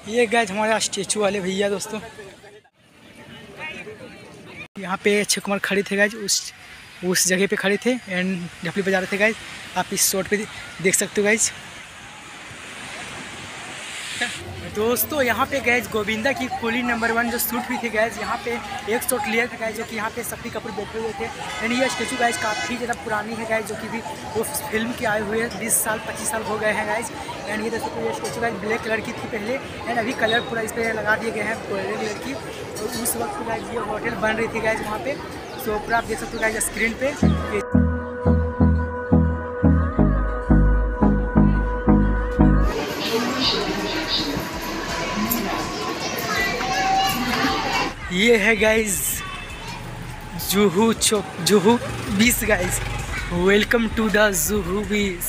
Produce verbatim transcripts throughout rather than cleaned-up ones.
ये गाइस हमारे स्टेचू वाले भैया दोस्तों, यहाँ पे अक्षय कुमार खड़े थे गाइस, उस उस जगह पे खड़े थे एंड ढपली बजा रहे थे गाइस। आप इस शॉट पे देख सकते हो गाइस। दोस्तों यहाँ पे गैस गोविंदा की कुली नंबर वन जो शूट हुई थी गैस, यहाँ पे एक शॉट लिया था गैस, जो कि यहाँ पे शक्ति कपूर बैठे हुए थे। एंड ये स्टेचू गैस काफ़ी ज़्यादा पुरानी है गैस, जो कि भी वो फिल्म की आए हुए हैं, बीस साल पच्चीस साल हो गए हैं गैस। एंड ये दोस्तों ये स्टेचू गैस ब्लैक कलर की थी पहले, एंड अभी कलर पूरा इस पर लगा दिए गए हैं गोल्डन कलर की। तो उस वक्त गैस ये होटल बन रही थी गैस वहाँ पे। सो पूरा आप देख सकते हो गैस स्क्रीन पे। ये है guys Juhu Chowk, Juhu beach guys. Welcome to the Juhu beach.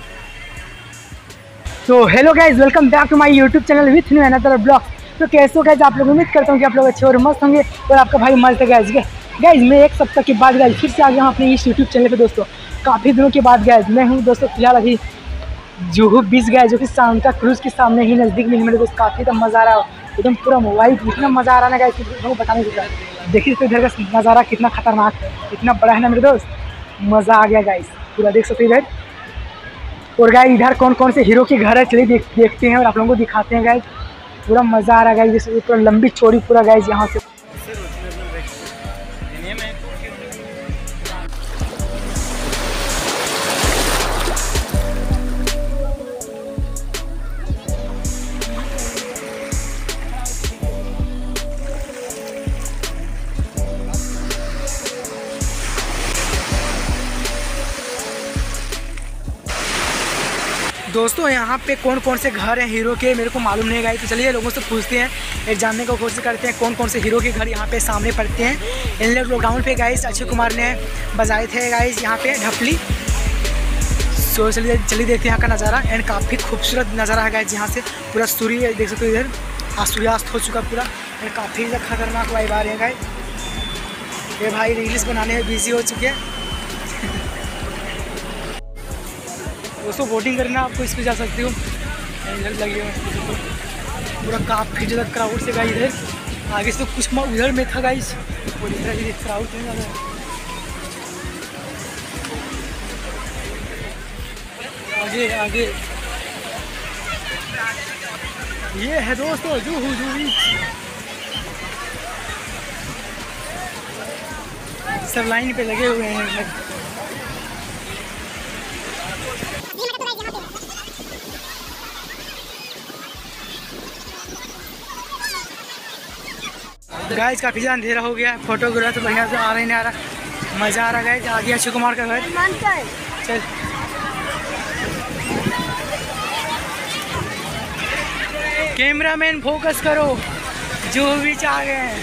तो hello guys, welcome back to my YouTube channel with new another blog. तो कैसे हो गाइस आप लोग, उम्मीद करता हूँ कि आप लोग अच्छे और मस्त होंगे और आपका भाई मस्त है गाइस। गाइस मैं एक सप्ताह के बाद गाइस फिर से आ गया हूँ अपने इस यूट्यूब चैनल पे दोस्तों। काफ़ी दिनों के बाद गाइस मैं हूँ दोस्तों फिलहाल अभी जुहू बीच गए, जो कि सांता क्रूज के सामने ही नज़दीक में ही मेरे दोस्त। काफ़ी एकदम मज़ा आ रहा है, एकदम पूरा वाइट, इतना मज़ा आ रहा है ना गाइस वो बताने के लिए। देखिए तो इधर का नज़ारा कितना खतरनाक है, इतना बड़ा है ना मेरे दोस्त, मज़ा आ गया गाइस पूरा देख सकते इधर। और गाइस इधर कौन कौन से हीरो के घर है चलिए देख देखते हैं और आप लोगों को दिखाते हैं गाइस। पूरा मज़ा आ रहा है गाइस, जैसे पूरा लंबी चौड़ी पूरा गाइस यहाँ से। दोस्तों यहाँ पे कौन कौन से घर हैं हीरो के मेरे को मालूम नहीं गाइस, तो चलिए लोगों से पूछते हैं, एक जानने की कोशिश करते हैं कौन कौन से हीरो के घर यहाँ पे सामने पड़ते हैं। इन लॉकडाउन पे गाइस अक्षय कुमार ने बजाए थे गाइस यहाँ पे ढपली। सो चलिए चलिए देखते हैं यहाँ का नज़ारा। एंड काफ़ी खूबसूरत नज़ारा है गाइस, यहाँ से पूरा सूर्य देख सकते हो, इधर आज सूर्यास्त हो चुका पूरा। एंड काफ़ी ज़्यादा खतरनाक वाइब आ रहे हैं गाइस। ये भाई रील्स बनाने में बिजी हो चुके हैं दोस्तों। बोटिंग करना आपको इस पर जा सकते हो, इधर लगे हुए पूरा काफ़ी ज़्यादा क्राउड से गाइस। इधर आगे से तो कुछ उधर में था गाइस, और इधर भी क्राउड है ज़्यादा। आगे आगे ये है दोस्तों जुहू जुहू, सब लाइन पे लगे हुए हैं। गाइस काफ़ी ज़्यादा अंधेरा हो गया, फोटोग्राफ तो बढ़िया से आ रहा ही नहीं आ रहा, मज़ा आ रहा गाइस। आ गया अक्षय कुमार का घर, चल कैमरामैन फोकस करो, जो भी आ गए हैं।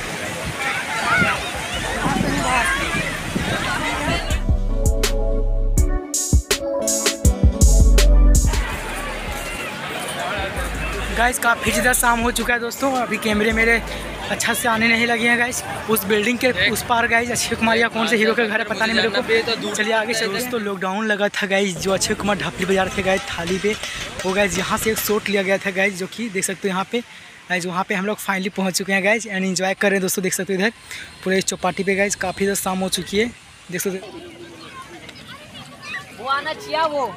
गाइस काफ़ी ज़्यादा शाम हो चुका है दोस्तों, अभी कैमरे मेरे अच्छा से आने नहीं लगे हैं गाइस। उस बिल्डिंग के उस पार गाइस अक्षय कुमार या कौन से हीरो का घर है पता नहीं मेरे को। चलिए आगे चलिए दोस्तों। लॉकडाउन लगा था गाइस, जो अक्षय कुमार ढपली बजा रहे थे गाइस थाली पे, वो गाइस यहाँ से एक शॉट लिया गया था गाइस, जो कि देख सकते हो यहाँ पे गाइस। वहाँ पे हम लोग फाइनली पहुँच चुके हैं गाइस एंड एंजॉय कर रहे हैं दोस्तों। देख सकते हो इधर पूरे इस चौपाटी पे गाइस काफ़ी ज़्यादा शाम हो चुकी है, देख सकते वो आना चाहिए वो।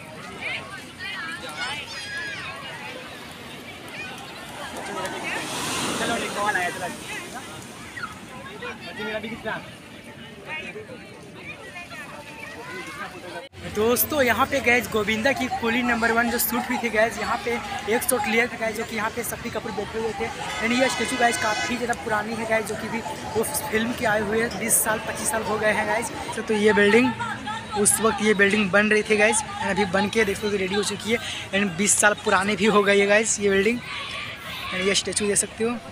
दोस्तों यहाँ पे गैस गोविंदा की कुली नंबर वन जो शूट हुई थी गैस, यहाँ पे एक शॉट लिया था गैस, जो कि यहाँ पे शक्ति कपूर बैठे हुए थे। एंड ये स्टेचू गैस काफ़ी ज़्यादा पुरानी है गैस, जो कि भी वो फिल्म की आए हुए हैं, बीस साल पच्चीस साल हो गए हैं गैस। तो ये बिल्डिंग उस वक्त ये बिल्डिंग बन रही थी गैस, एंड अभी बन के देख सकते हो रेडी हो चुकी है। एंड बीस साल पुरानी भी हो गई है गैस ये बिल्डिंग। एंड ये स्टेचू देख सकते हो।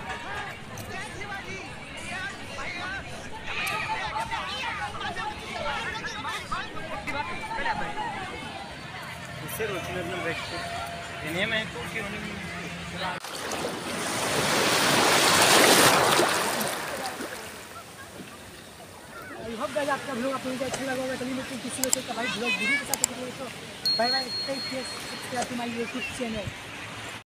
आपका ब्लॉग आप लोगों को अच्छा लगा होगा। चलिए मिलते हैं किसी वजह से भाई ब्लॉग वीडियो के साथ। Bye bye, take care, subscribe to my YouTube channel.